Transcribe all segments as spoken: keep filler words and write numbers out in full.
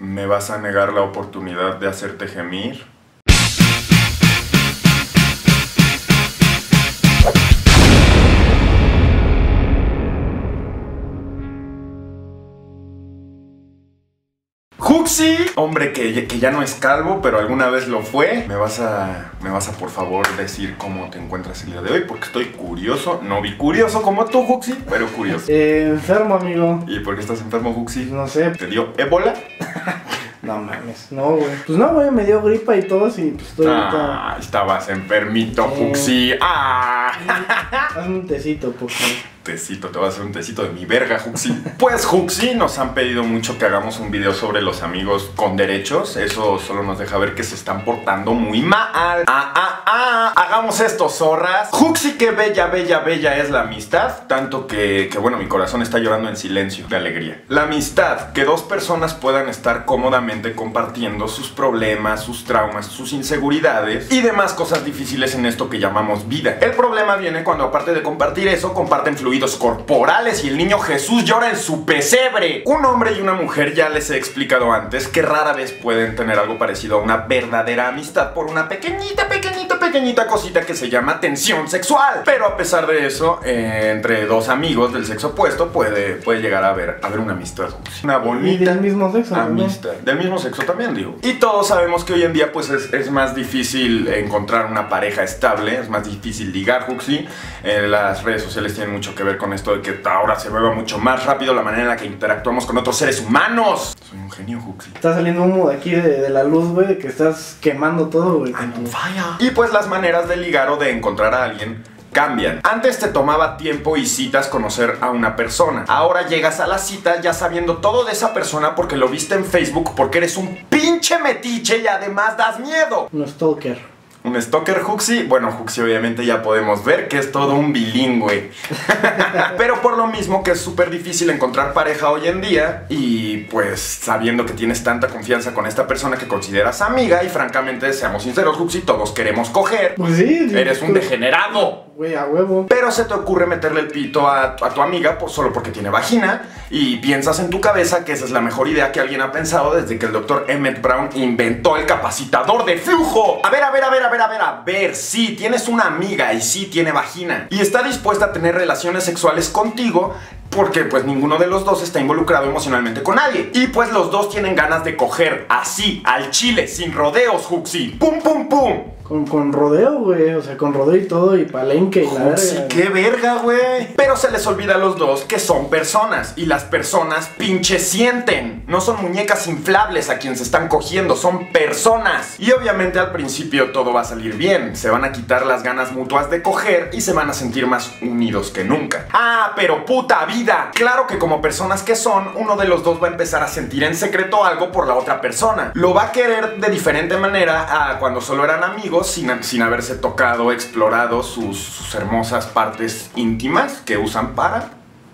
¿Me vas a negar la oportunidad de hacerte gemir? Juxi, hombre que, que ya no es calvo, pero alguna vez lo fue. Me vas a, me vas a por favor decir cómo te encuentras el día de hoy, porque estoy curioso, no bicurioso como tú, Juxi, pero curioso. Eh, enfermo, amigo. ¿Y por qué estás enfermo, Juxi? No sé. ¿Te dio ébola? No mames, no, güey. Pues no, güey, me dio gripa y todo, y pues estoy Ah, ahorita... estabas enfermito, eh... Juxi. Ah. Hazme un tecito, por favor. Tecito, te voy a hacer un tecito de mi verga, Juxi. Pues, Juxi, nos han pedido mucho que hagamos un video sobre los amigos con derechos. Eso solo nos deja ver que se están portando muy mal. Ah, ah, ah. Hagamos esto, zorras. Juxi, qué bella, bella, bella es la amistad. Tanto que, que, bueno, mi corazón está llorando en silencio de alegría. La amistad, que dos personas puedan estar cómodamente compartiendo sus problemas, sus traumas, sus inseguridades y demás cosas difíciles en esto que llamamos vida. El problema viene cuando, aparte de compartir eso, comparten fluidos corporales y el niño Jesús llora en su pesebre. Un hombre y una mujer, ya les he explicado antes, que rara vez pueden tener algo parecido a una verdadera amistad por una pequeñita, pequeñita, pequeñita cosita que se llama tensión sexual. Pero a pesar de eso, eh, entre dos amigos del sexo opuesto puede, puede llegar a haber, a haber una amistad. Una bonita y del mismo sexo amistad. También. Del mismo sexo también, digo. Y todos sabemos que hoy en día pues es, es más difícil encontrar una pareja estable, es más difícil ligar, Juxi. Eh, las redes sociales tienen mucho que ver con esto de que ahora se mueva mucho más rápido la manera en la que interactuamos con otros seres humanos. Soy un genio, Juxi. Está saliendo humo de aquí de, de la luz, güey, de que estás quemando todo, güey. I'm on fire. Y pues las maneras de ligar o de encontrar a alguien cambian. Antes te tomaba tiempo y citas conocer a una persona. Ahora llegas a la cita ya sabiendo todo de esa persona porque lo viste en Facebook, porque eres un pinche metiche y además das miedo. Un stalker. ¿Un stalker, Juxi? Bueno, Juxi obviamente ya podemos ver que es todo un bilingüe. Pero por lo mismo que es súper difícil encontrar pareja hoy en día y pues sabiendo que tienes tanta confianza con esta persona que consideras amiga y francamente, seamos sinceros, Juxi, todos queremos coger. Pues sí. sí Eres un degenerado. Güey, a huevo. Pero se te ocurre meterle el pito a, a tu amiga pues, solo porque tiene vagina y piensas en tu cabeza que esa es la mejor idea que alguien ha pensado desde que el doctor Emmett Brown inventó el capacitador de flujo. A ver, a ver, a ver, a ver, a ver, a ver, sí, tienes una amiga y sí tiene vagina y está dispuesta a tener relaciones sexuales contigo porque pues ninguno de los dos está involucrado emocionalmente con nadie. Y pues los dos tienen ganas de coger así, al chile, sin rodeos, Juxi. ¡Pum, pum, pum! Con, con rodeo, güey, o sea, con rodeo y todo, y palenque y la verga. Sí, qué verga, güey. Pero se les olvida a los dos que son personas, y las personas pinche sienten. No son muñecas inflables a quien se están cogiendo, son personas. Y obviamente al principio todo va a salir bien. Se van a quitar las ganas mutuas de coger y se van a sentir más unidos que nunca. Ah, pero puta vida. Claro que como personas que son, uno de los dos va a empezar a sentir en secreto algo por la otra persona. Lo va a querer de diferente manera a cuando solo eran amigos, Sin, sin haberse tocado, explorado sus, sus hermosas partes íntimas que usan para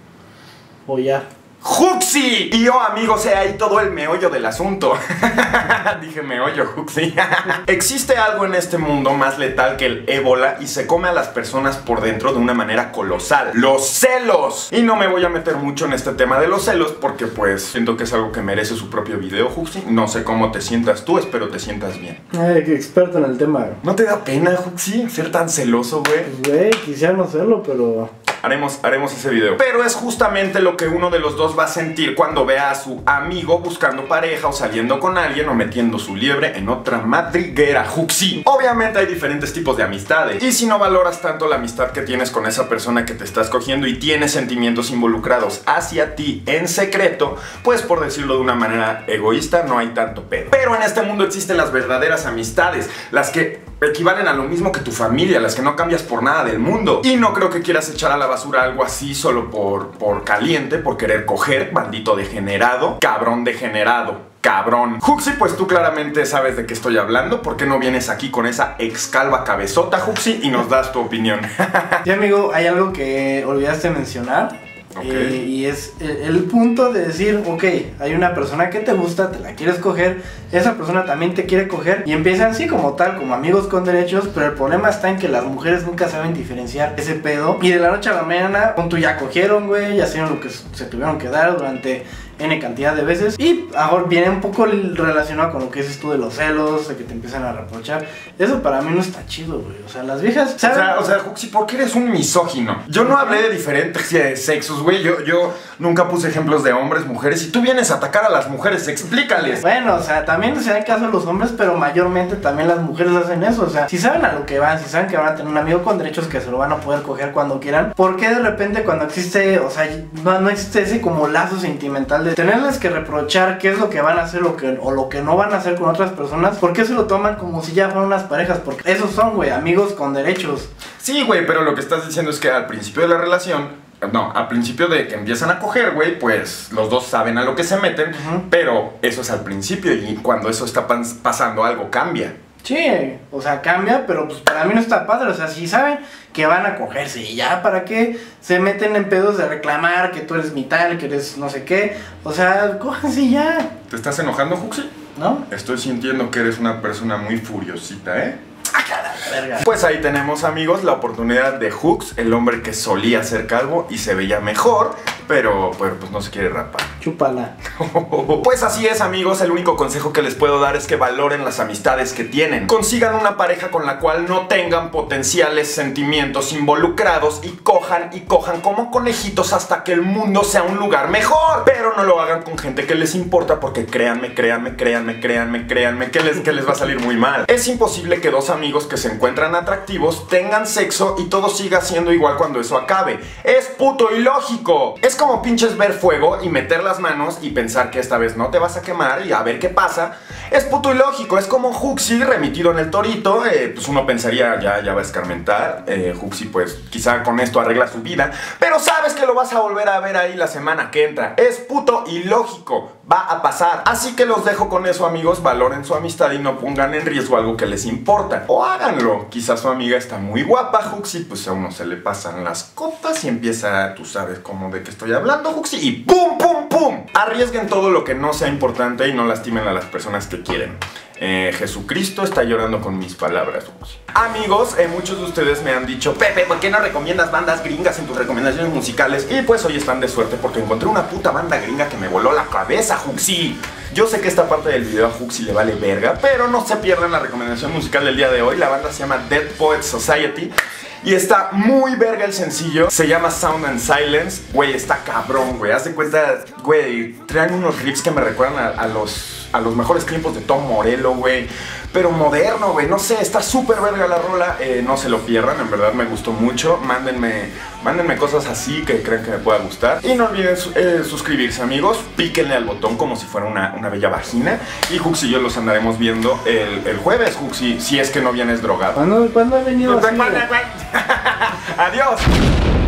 follar. ¡Juxi! Y yo, amigos, he ahí todo el meollo del asunto. Dije meollo, Juxi. Existe algo en este mundo más letal que el ébola y se come a las personas por dentro de una manera colosal. ¡Los celos! Y no me voy a meter mucho en este tema de los celos porque pues siento que es algo que merece su propio video, Juxi. No sé cómo te sientas tú, espero te sientas bien. Ay, qué experto en el tema. ¿No te da pena, Juxi, ser tan celoso, güey? Pues, güey, quisiera no serlo, pero... Haremos, haremos ese video. Pero es justamente lo que uno de los dos va a sentir cuando vea a su amigo buscando pareja o saliendo con alguien o metiendo su liebre en otra madriguera, Juxi. Obviamente hay diferentes tipos de amistades y si no valoras tanto la amistad que tienes con esa persona que te estás cogiendo y tienes sentimientos involucrados hacia ti en secreto, pues por decirlo de una manera egoísta no hay tanto pedo. Pero en este mundo existen las verdaderas amistades, las que equivalen a lo mismo que tu familia, las que no cambias por nada del mundo. Y no creo que quieras echar a la basura algo así solo por, por caliente, por querer coger, maldito degenerado, cabrón degenerado. Cabrón. Juxi, pues tú claramente sabes de qué estoy hablando. ¿Por qué no vienes aquí con esa excalva cabezota, Juxi, y nos das tu opinión? Sí, amigo, hay algo que olvidaste mencionar. Okay. Eh, y es el, el punto de decir, ok, hay una persona que te gusta, te la quieres coger, esa persona también te quiere coger y empiezan así como tal, como amigos con derechos, pero el problema está en que las mujeres nunca saben diferenciar ese pedo y de la noche a la mañana, con tú ya cogieron, güey, ya hicieron lo que se tuvieron que dar durante N cantidad de veces. Y ahora viene un poco relacionado con lo que dices tú de los celos, de que te empiezan a reprochar. Eso para mí no está chido, güey. O sea, las viejas, ¿sabes? O sea, o sea, Juxi, ¿por qué eres un misógino? Yo no hablé de diferentes eh, sexos, güey. Yo, yo nunca puse ejemplos de hombres, mujeres. Y tú vienes a atacar a las mujeres, explícales. Bueno, o sea, también se da caso a los hombres, pero mayormente también las mujeres hacen eso. O sea, si saben a lo que van, si saben que van a tener un amigo con derechos que se lo van a poder coger cuando quieran, ¿por qué de repente cuando existe, o sea, no, no existe ese como lazo sentimental de tenerles que reprochar qué es lo que van a hacer o, que, o lo que no van a hacer con otras personas? ¿Por qué se lo toman como si ya fueran unas parejas? Porque esos son, güey, amigos con derechos. Sí, güey, pero lo que estás diciendo es que al principio de la relación, no, al principio de que empiezan a coger, güey, pues los dos saben a lo que se meten, uh-huh. Pero eso es al principio y cuando eso está pas- pasando algo cambia. Sí, o sea, cambia, pero pues para mí no está padre. O sea, si saben que van a cogerse y ya, ¿para qué se meten en pedos de reclamar que tú eres mi tal, que eres no sé qué? O sea, cójanse y ya. ¿Te estás enojando, Juxi? ¿No? Estoy sintiendo que eres una persona muy furiosita, ¿eh? Verga. Pues ahí tenemos, amigos, la oportunidad de Jux, el hombre que solía ser calvo y se veía mejor, pero, pero pues no se quiere rapar. Chúpala. Pues así es, amigos, el único consejo que les puedo dar es que valoren las amistades que tienen. Consigan una pareja con la cual no tengan potenciales sentimientos involucrados y cojan y cojan como conejitos hasta que el mundo sea un lugar mejor. Pero no lo hagan con gente que les importa porque créanme, créanme, créanme, créanme, créanme que les, que les va a salir muy mal. Es imposible que dos amigos que se encuentran atractivos tengan sexo y todo siga siendo igual cuando eso acabe. Es puto ilógico. Es como pinches ver fuego y meter las manos y pensar que esta vez no te vas a quemar y a ver qué pasa. Es puto ilógico. Es como Juxi remitido en el torito. Eh, pues uno pensaría ya, ya va a escarmentar. Eh, Juxi pues quizá con esto arregla su vida, pero sabes que lo vas a volver a ver ahí la semana que entra. Es puto ilógico. Va a pasar. Así que los dejo con eso, amigos. Valoren su amistad y no pongan en riesgo algo que les importa. O háganlo. Quizás su amiga está muy guapa, Juxi, pues a uno se le pasan las copas y empieza, tú sabes cómo de qué estoy hablando, Juxi, y ¡pum, pum, pum! Arriesguen todo lo que no sea importante y no lastimen a las personas que quieren. Eh, Jesucristo está llorando con mis palabras, Juxi. Amigos, eh, muchos de ustedes me han dicho, Pepe, ¿por qué no recomiendas bandas gringas en tus recomendaciones musicales? Y pues hoy están de suerte porque encontré una puta banda gringa que me voló la cabeza, Juxi. Yo sé que esta parte del video a Juxi le vale verga, pero no se pierdan la recomendación musical del día de hoy. La banda se llama Dead Poets Society y está muy verga el sencillo. Se llama Sound and Silence. Güey, está cabrón, güey. Haz de cuenta, güey, traen unos riffs que me recuerdan a, a los... a los mejores tiempos de Tom Morello, güey. Pero moderno, güey, no sé, está súper verga la rola. eh, No se lo pierdan, en verdad me gustó mucho. Mándenme, mándenme cosas así que crean que me pueda gustar. Y no olviden su, eh, suscribirse, amigos. Píquenle al botón como si fuera una, una bella vagina. Y Juxi y yo los andaremos viendo el, el jueves, Juxi, si es que no vienes drogado. ¿Cuándo, ¿cuándo he venido así? Adiós.